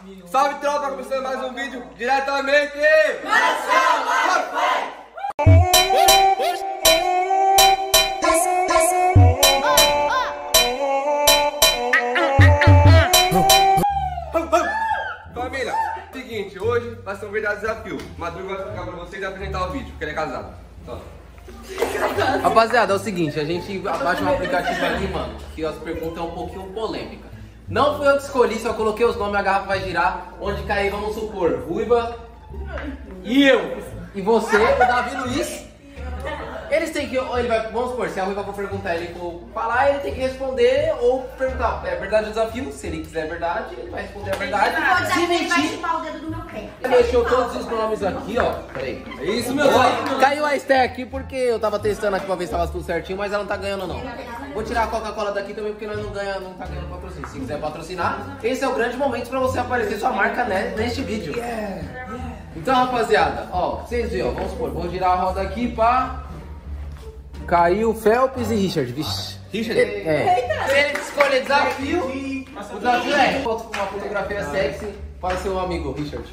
Salve tropa, começando mais um vídeo diretamente! Família, seguinte, hoje vai ser um verdadeiro desafio. Madruga vai explicar pra vocês e apresentar o vídeo, porque ele é casado. Então. Rapaziada, é o seguinte, a gente baixa um aplicativo aqui, mano, que as perguntas é um pouquinho polêmica. Não fui eu que escolhi, só coloquei os nomes, a garrafa vai girar. Onde cair, vamos supor, Ruiva e eu. E você, o Davi Luiz. Eles têm que, ele vai, vamos supor, se a Ruiva for perguntar, ele for falar, ele tem que responder ou perguntar, é verdade o desafio? Se ele quiser verdade, ele vai responder a verdade. Se mentir, vai o dedo do meu pé. deixou todos os nomes aqui, ó. Peraí. É isso, meu Deus. Caiu a Esther aqui porque eu tava testando aqui pra ver se tava tudo certinho, mas ela não tá ganhando não. Vou tirar a Coca-Cola daqui também porque nós não tá ganhando patrocínio. Se quiser patrocinar, esse é o grande momento pra você aparecer sua marca neste vídeo. Então, rapaziada, ó, vocês viram, ó, vamos supor, vou girar a roda aqui pra... Caiu Phelps e Richard, vixe. Richard? Se ele escolher desafio, o desafio é uma fotografia sexy para seu amigo Richard.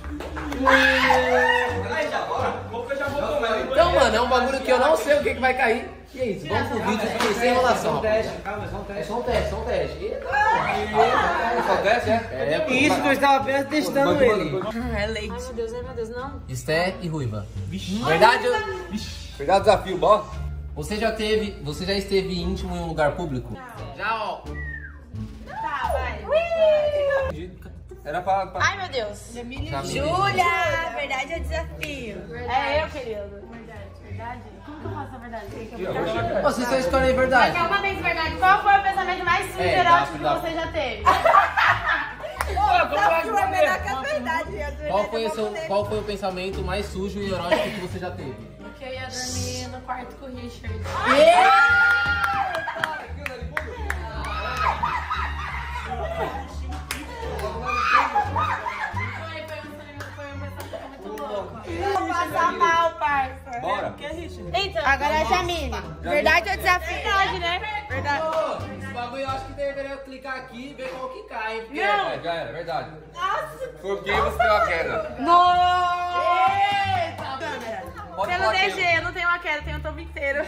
Então, mano, é um bagulho que eu não sei o que vai cair. E é isso, vamos pro vídeo sem enrolação. É só um teste, só um teste. Só teste, é? Isso que eu estava apenas testando ele. É leite. Ai, meu Deus, não. Esté e Ruiva. Verdade? Verdade desafio, bom? Você já esteve íntimo em um lugar público? Já, ó. Tá, vai. Era pra... Ai, meu Deus. Júlia, verdade é desafio. É eu, querido. Verdade? Como que eu faço a verdade? Vocês só escolhem verdade. Quer uma vez verdade? Qual foi o pensamento mais sujo e erótico que você já teve? Desafio é melhor que a verdade. Qual foi o pensamento mais sujo e erótico que você já teve? Que eu ia dormir no quarto com o Richard. Foi um pensamento muito louco. Vou passar mal, parça. Bora. Então, Agora é a Jamile. Verdade ou desafio? verdade, né? Verdade. Esse bagulho eu acho que deveria clicar aqui e ver qual que cai. Porque É, já era, verdade. Foi quem você deu a queda. Pode Pelo falar que DG, eu não tenho uma queda, eu tenho um topo inteiro.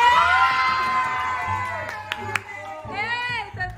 Eita,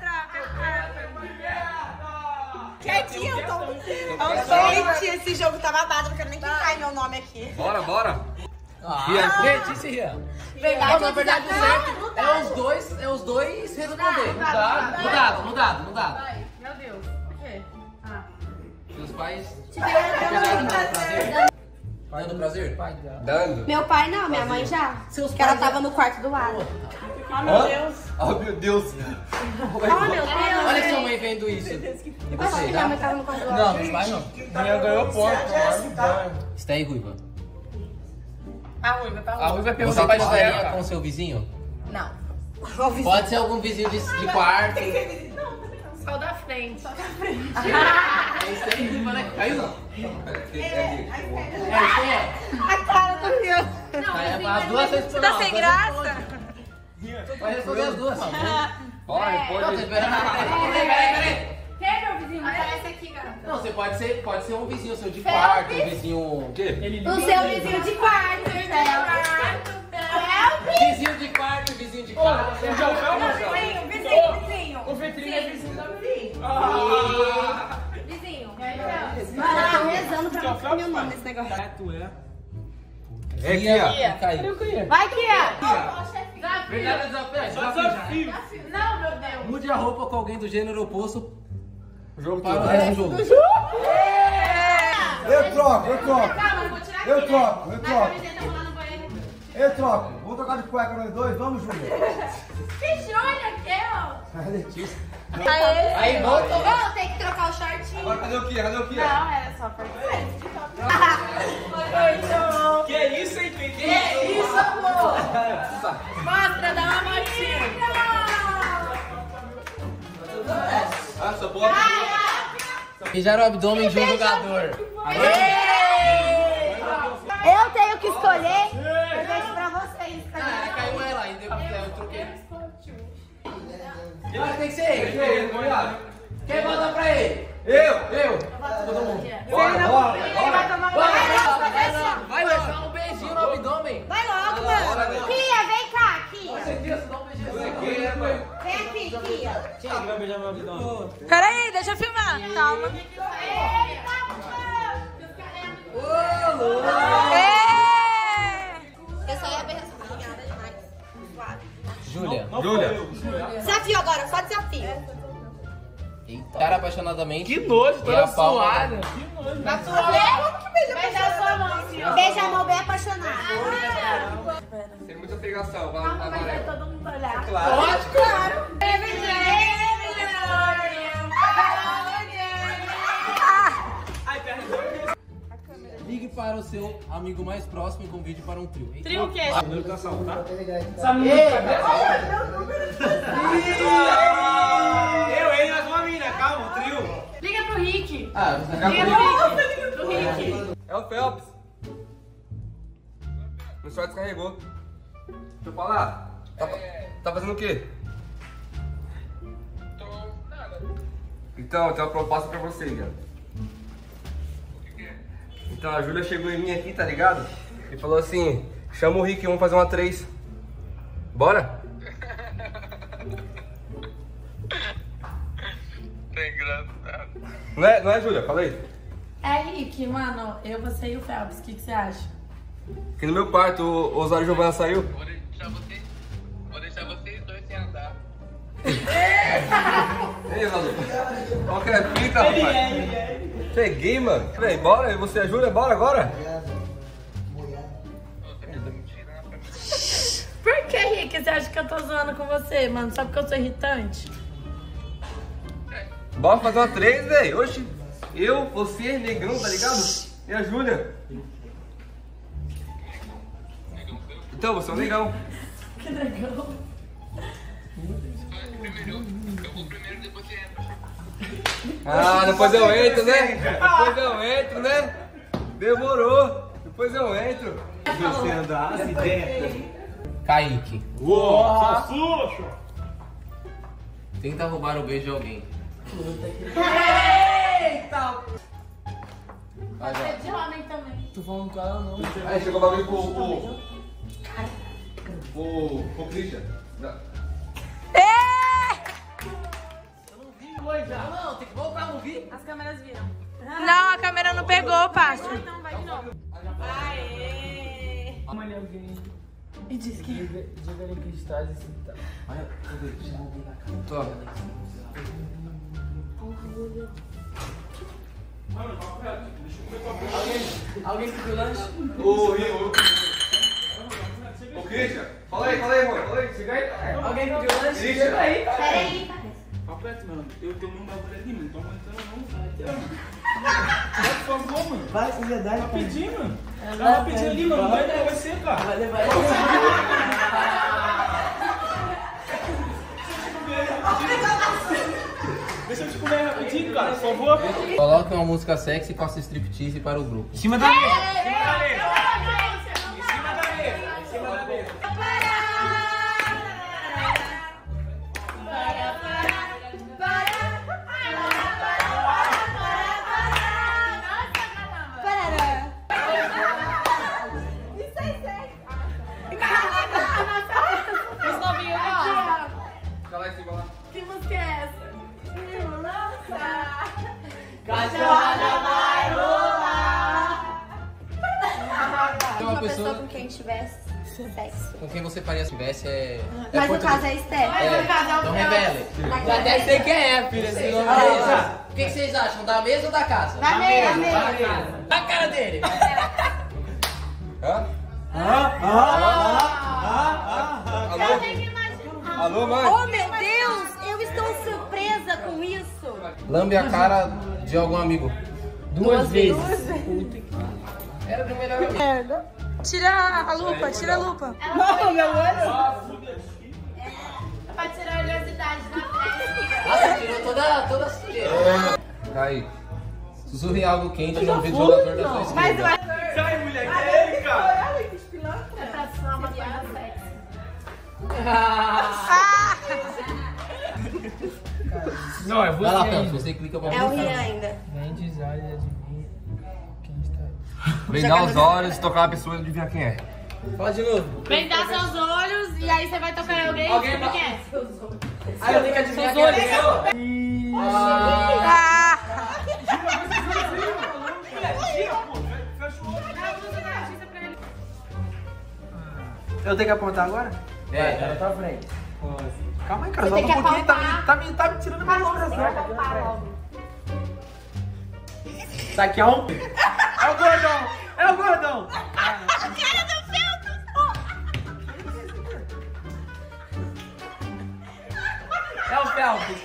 Quietinho, eu tô. Gente, esse jogo tá babado, não quero nem clicar em meu nome aqui. Bora. Letícia e Rian. Verdade Na ou verdade, o desafio? certo é os dois responder. Mudado. Vai, meu Deus. O quê? Seus pais. Prazer. Dando prazer? Dando. Meu pai não, minha mãe já. Seus Que ela pais tava no quarto do lado. Oh, meu Deus. Oh, meu Deus. Oh, meu Deus. Olha sua mãe vendo isso. E Acho você, que minha tá? mãe tava no quarto do lado. Não, meus pais não. Amanhã ganhou ponto. Esté e Ruiva. A Ruiva, tá A Ruiva pegou Você seu pai de passaria terra. com o seu vizinho? Não. Pode ser algum vizinho de quarto. Só da frente. É Esté e Ruiva, né? Caiu não? É isso aí, A cara do Rio. ó. É as duas vezes por Tá sem graça? Pode responder as duas. Bora, Não, tô pode. esperando. Peraí. Quem é meu vizinho? Aparece aqui, garota. Não, você pode ser um vizinho seu de quarto, um vizinho... O quê? O seu vizinho de quarto, Vizinho de quarto, vizinho de quarto. Vizinho. O vitrine é vizinho da Vizinho. Vizinho. Mano, eu tô rezando pra não ficar meu nome nesse negócio. É aqui, ó. Caiu. Vai, Kia. Verdade, desafio. Não, meu Deus. Mude a roupa com alguém do gênero oposto O jogo para o todo. resto do jogo. Eu troco. Calma, eu vou tirar aqui. Eu troco. Vai, camiseta, vou lá no banheiro. Eu troco. Vamos trocar de cueca nós dois? Vamos, Júlia. Que Júlia, que A Letícia. Aí volta. Eu tenho que trocar o shortinho. Agora cadê o Kia? Não, era só pra você. Que isso, hein, Pique? Que isso, amor? Mostra, dá uma motinha. Ah, só pode. Mijar o abdômen de um jogador. Eu tenho que escolher. Eu deixo pra vocês. Ah, caiu ela aí, eu troquei. Agora tem que ser ele. Quem manda pra ele? Eu! Eu. calma. Eu só ia bem obrigada demais. Júlia. Desafio agora, só desafio. Cara apaixonadamente. Que nojo, E toda a palma- suada. Que nojo. Beija a mão, beija a mão bem apaixonado. Tem muita pegação, vai Calma, mas vai amarelo. todo mundo olhar. Ligue para o seu amigo mais próximo e convide para um trio. Trio o quê? Eu, ele, mais uma mina, calma, trio. Liga pro Rick. Ah, você Liga acabou de... pro Rick. É o Phelps. O celular descarregou. Deixa eu falar. Tá fazendo o quê? Então, eu tenho uma proposta pra você, cara. Então, a Júlia chegou em mim aqui, tá ligado? E falou assim, chama o Rick, vamos fazer uma 3. Bora? Tem engraçado. Não é Júlia? Fala aí. É, Rick, mano, eu, você e o Phelps, o que você acha? Aqui no meu quarto, o Osório Giovanna saiu. Vou deixar vocês dois sem andar. Ei, maluco. Qual que é a fita, rapaz? Peguei, mano. Peraí, bora? E você e a Júlia? Bora agora? Por que, Rick, você acha que eu tô zoando com você, mano? Só porque eu sou irritante? Bora fazer uma 3, velho. Oxi. Eu, você, Negrão, tá ligado? E a Júlia. Então, você é um negão. Que legal. Eu vou primeiro, depois você entra. Ah, depois eu entro, né? Depois eu entro, né? Demorou. Depois eu entro. Você andar, as ideias. Kaique. Uou, sujo. Tenta roubar o beijo de alguém. Eita! Vai, vai. De homem também. Tô falando com ela não. Aí chegou o bagulho pro Christian. Não, tem que voltar a ouvir. As câmeras viram. Não, a câmera não pegou, Pacho. Então vai de novo. Aê! Olha alguém. E diz que... Diga ali que está assim, tá. Toma. Alguém pediu lanche? Ô, Christian. Fala aí, mano. Fala aí. Chega aí. Alguém pediu lanche? Christian. Peraí, Papeto, mano, eu tenho um bagulho ali, mano. Tô aguentando, não vai. Por favor, mano. Vai, com verdade. Rapidinho, mano. Dá rapidinho ali, mano. Vai dar você, cara. Vai levar Deixa eu te comer rapidinho, cara, por favor. Coloque uma música sexy e faça striptease para o grupo. Em cima da mesa. Em cima da mesa. Em cima da mesa. Em cima da mesa. Os novinhos gostam. Fica lá em cima lá. Que música é essa? Tem uma pessoa com quem tivesse sexo. com quem você faria se tivesse Mas no português. caso é Esther. Não revele. Já deve ser quem é, filha. Esse nome é O que vocês acham? Da mesa ou da casa? Da mesa. Da cara dele. Hã? Alô, mãe? Oh, meu Deus! Eu estou surpresa com isso. Lambe a cara de algum amigo. Duas vezes. Era do melhor amigo. Tira a lupa, tira a lupa. Pra tirar a oleosidade da frente. Nossa, tirou toda a sujeira. Aí. Sussurre algo quente no ouvido do jogador da sua esquerda. Sai, mulher, que é ele, cara? É pra soar uma coisa sexy. Não, é você. Vai lá, Phelps, você clica pra É o música. Rian ainda. Nem design, adivinha quem está. Vendar os olhos, tocar uma pessoa e adivinhar quem é. Fala de novo. Vendar seus olhos e aí você vai tocar em alguém e Alguém você quer. Aí eu tenho que adivinhar quem é. Ah! Eu tenho que apontar agora? É. Tá na tua frente. Calma aí, cara. Você Só tem um que pouquinho. apalpar. Tá me tirando minha expressão. Logo. Daqui a um... É o gordão! É o gordão! A cara do Felps! É o Felps!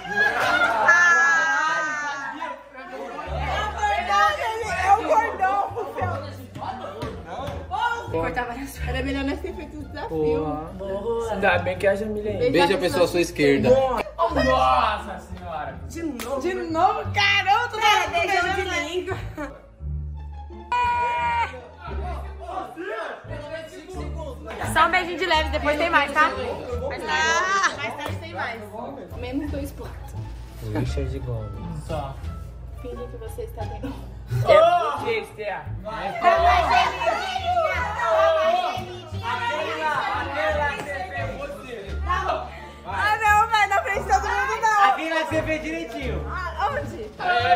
É o gordão, o Felps! Era melhor nós ter feito o desafio. Ainda bem que a Jamília aí. Beija a pessoa à sua esquerda. Nossa senhora! De novo, caramba! Cara, beijando de língua. Só um beijinho de leve, depois tem mais, tá? Mais tarde tem mais. Menos 2 pontos. Lixa de goma. Só. Finge que você está bem. Você, Esther. Ah, não, velho, na frente de todo mundo não. Aquele lá que você fez direitinho. Onde?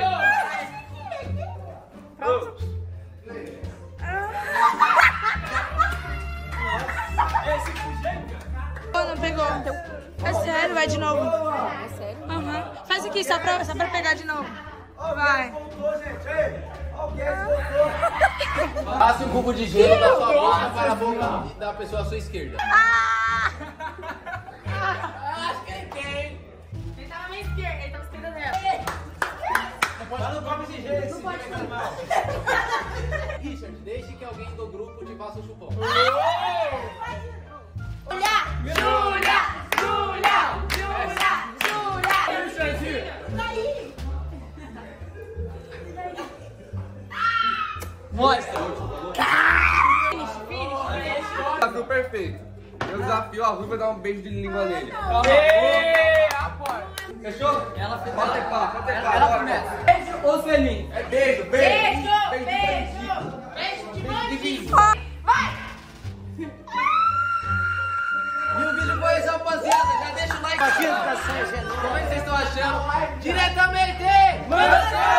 Não pegou. É sério, vai de novo. É sério? Aham. Faz aqui, só pra pegar de novo. Vai. Passe um cubo de gelo da sua boca para a boca da pessoa à sua esquerda. Acho que ele quer. Ele tava na esquerda, ele tava à esquerda dela. Não come esse jeito, Não pode comer. Richard, deixe que alguém do grupo te faça o chupão. Desafio perfeito. Eu desafio a Ruiva a dar um beijo de língua nele. Fechou? Ela fez. Pode ter pá, pode ter pá. Ela bora, começa. bora. Beijo ou selinho? É beijo, beijo. Beijo de bandido. E o vídeo foi esse, rapaziada. Já deixa o like. Como é que vocês estão achando? Diretamente!